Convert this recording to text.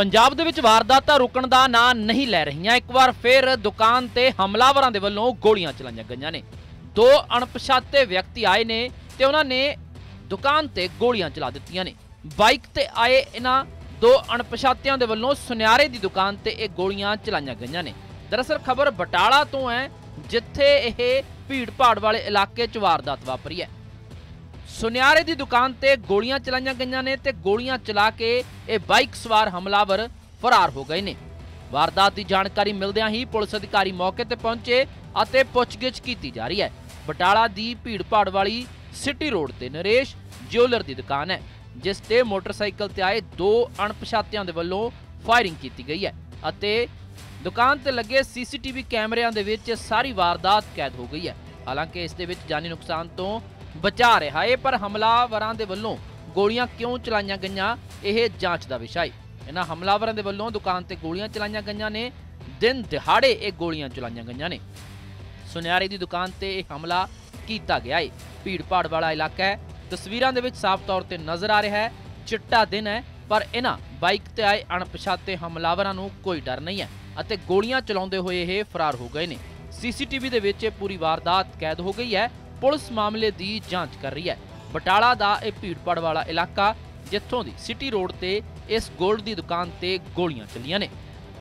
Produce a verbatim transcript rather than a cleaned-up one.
पंजाब दे विच वारदातां रुकण दा नां नहीं लै रहीआं। एक बार फिर दुकान ते हमलावरां दे वल्लों गोलियां चलाईआं गईआं ने। दो अणपछाते व्यक्ति आए ने ते उन्हां ने दुकान ते गोलियां चला दित्तियां ने। बाइक ते आए इन्हां दो अणपछातियां दे वल्लों सुन्यारे दी दुकान ते इह गोलियां चलाईआं गईआं ने। दरअसल खबर बटाला तो है, जिथे इह भीड़ भाड़ वाले इलाके च वारदात वापरी है। सुन्यारे दी दुकान ते गोलियां चलाईआं गईआं ने ते गोलियां चला के ये बाइक सवार हमलावर फरार हो गए ने। वारदात की जानकारी मिलदिआं ही पुलिस अधिकारी मौके ते पहुंचे अते पुछगिछ कीती जा रही है। बटाला दी भीड़ भाड़ वाली सिटी रोड ते नरेश ज्वेलर दी दुकान है, जिस ते मोटरसाइकिल ते आए दो अणपछातियां दे वल्लों फायरिंग की गई है अते दुकान ते लगे सीसीटीवी कैमरिਆਂ दे विच सारी वारदात कैद हो गई है। हालांकि इस दे विच जानी नुकसान तो बचा रहा है, पर हमलावरां दे वल्लों गोलियां क्यों चलाईआं गईआं यह जांच का विषय है। इन्हां हमलावरां दे वल्लों दुकान ते गोलियां चलाईआं गईआं ने। दिन दिहाड़े ये गोलियां चलाईआं गईआं ने। सुन्यारे दी दुकान ते यह हमला कीता गया है। भीड़ भाड़ वाला इलाका है। तस्वीरां दे विच साफ तौर ते नजर आ रहा है चिट्टा दिन है, पर इन्हां बाइक ते आए अणपछाते हमलावरां नूं कोई डर नहीं है अते गोलियां चलाउंदे होए ये फरार हो गए ने। सीसीटीवी दे विच पूरी वारदात कैद हो गई है। पुलिस मामले की जांच कर रही है। बटाला दा यह भीड़ भाड़ वाला इलाका, जिथों दी सिटी रोड ते इस गोल्ड की दुकान ते गोलियां चलियां ने।